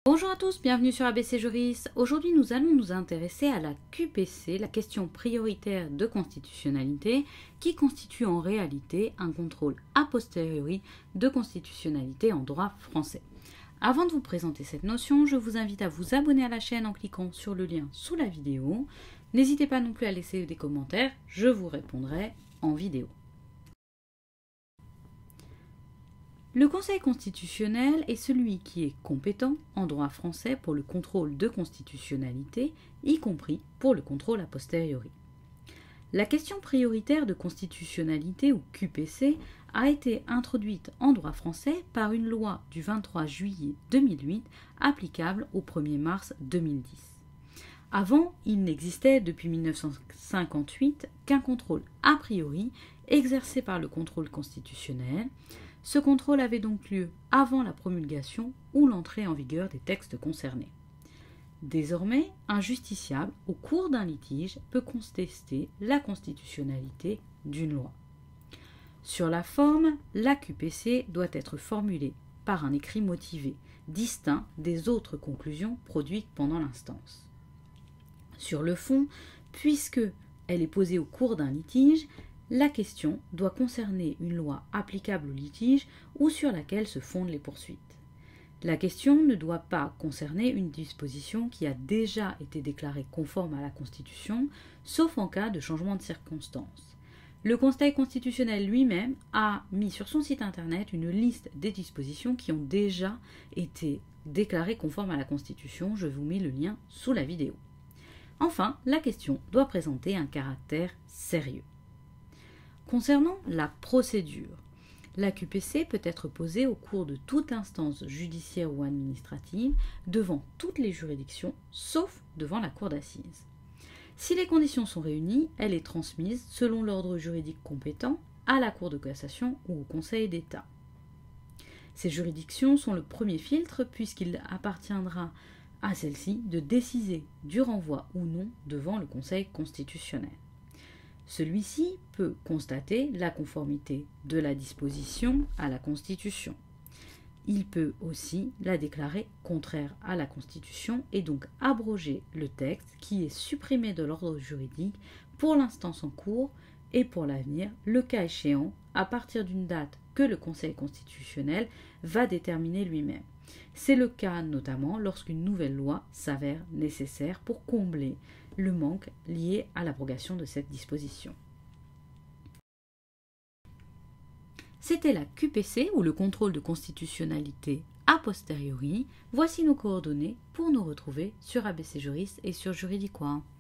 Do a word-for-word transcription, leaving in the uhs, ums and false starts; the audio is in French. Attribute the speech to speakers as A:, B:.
A: Bonjour à tous, bienvenue sur A B C Juris. Aujourd'hui, nous allons nous intéresser à la Q P C, la question prioritaire de constitutionnalité, qui constitue en réalité un contrôle a posteriori de constitutionnalité en droit français. Avant de vous présenter cette notion, je vous invite à vous abonner à la chaîne en cliquant sur le lien sous la vidéo. N'hésitez pas non plus à laisser des commentaires, je vous répondrai en vidéo. Le Conseil constitutionnel est celui qui est compétent en droit français pour le contrôle de constitutionnalité, y compris pour le contrôle a posteriori. La question prioritaire de constitutionnalité, ou Q P C, a été introduite en droit français par une loi du vingt-trois juillet deux mille huit applicable au premier mars deux mille dix. Avant, il n'existait depuis mille neuf cent cinquante-huit qu'un contrôle a priori exercé par le contrôle constitutionnel. Ce contrôle avait donc lieu avant la promulgation ou l'entrée en vigueur des textes concernés. Désormais, un justiciable, au cours d'un litige, peut contester la constitutionnalité d'une loi. Sur la forme, la Q P C doit être formulée par un écrit motivé, distinct des autres conclusions produites pendant l'instance. Sur le fond, puisque elle est posée au cours d'un litige, la question doit concerner une loi applicable au litige ou sur laquelle se fondent les poursuites. La question ne doit pas concerner une disposition qui a déjà été déclarée conforme à la Constitution, sauf en cas de changement de circonstances. Le Conseil constitutionnel lui-même a mis sur son site internet une liste des dispositions qui ont déjà été déclarées conformes à la Constitution. Je vous mets le lien sous la vidéo. Enfin, la question doit présenter un caractère sérieux. Concernant la procédure, la Q P C peut être posée au cours de toute instance judiciaire ou administrative devant toutes les juridictions, sauf devant la cour d'assises. Si les conditions sont réunies, elle est transmise, selon l'ordre juridique compétent, à la Cour de cassation ou au Conseil d'État. Ces juridictions sont le premier filtre puisqu'il appartiendra à celle-ci de décider du renvoi ou non devant le Conseil constitutionnel. Celui-ci peut constater la conformité de la disposition à la Constitution. Il peut aussi la déclarer contraire à la Constitution et donc abroger le texte qui est supprimé de l'ordre juridique pour l'instance en cours et pour l'avenir, le cas échéant, à partir d'une date que le Conseil constitutionnel va déterminer lui-même. C'est le cas notamment lorsqu'une nouvelle loi s'avère nécessaire pour combler le manque lié à l'abrogation de cette disposition. C'était la Q P C ou le contrôle de constitutionnalité a posteriori. Voici nos coordonnées pour nous retrouver sur A B C Juris et sur Juridiquois.